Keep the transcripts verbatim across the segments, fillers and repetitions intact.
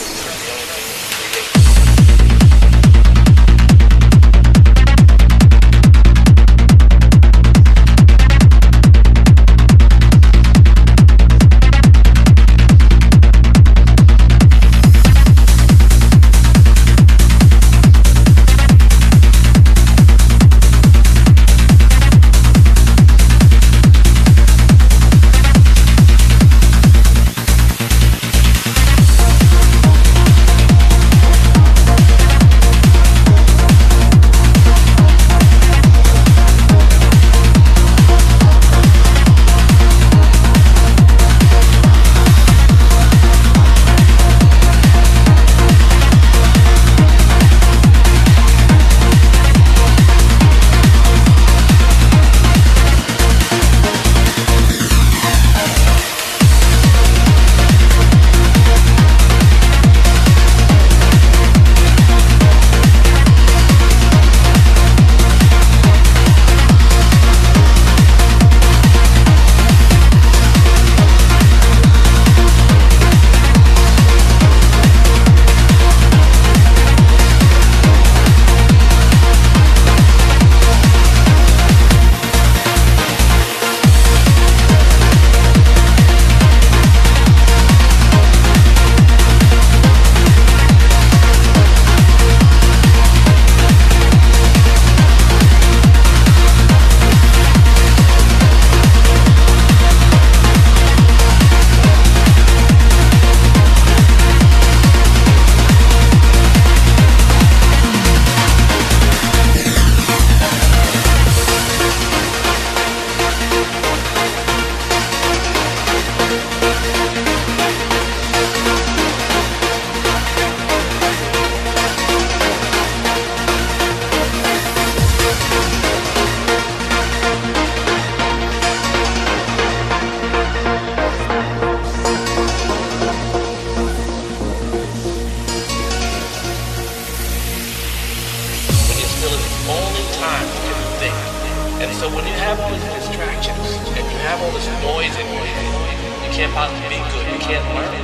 So when you have all these distractions and you have all this noise in your head, you can't possibly be good. You can't learn.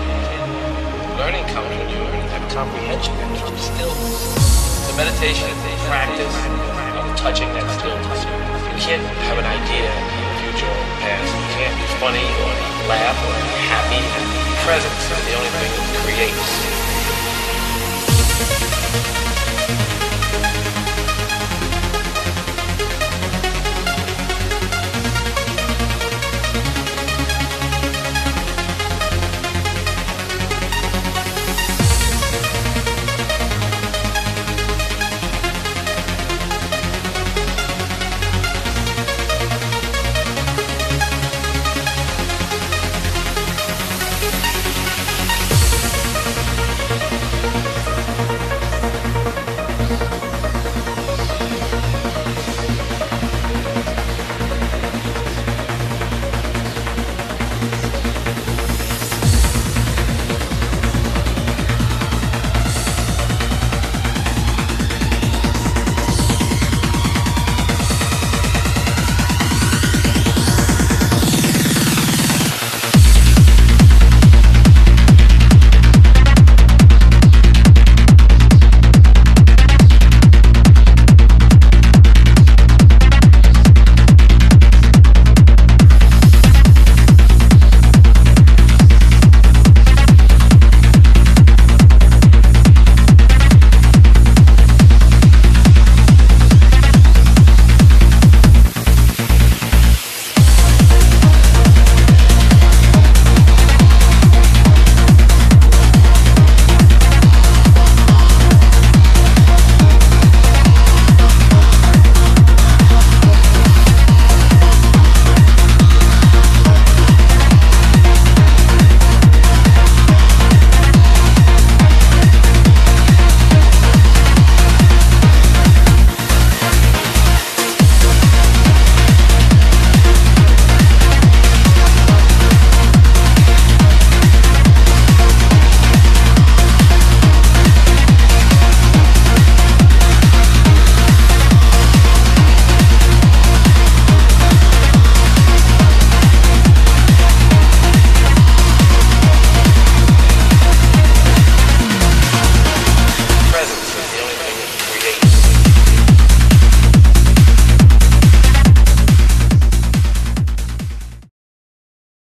Learning comes when you have comprehension and keep stillness. The meditation is the practice of touching that stillness. You can't have an idea in the future or the past. You can't be funny or laugh or happy. Presence is the only thing that creates.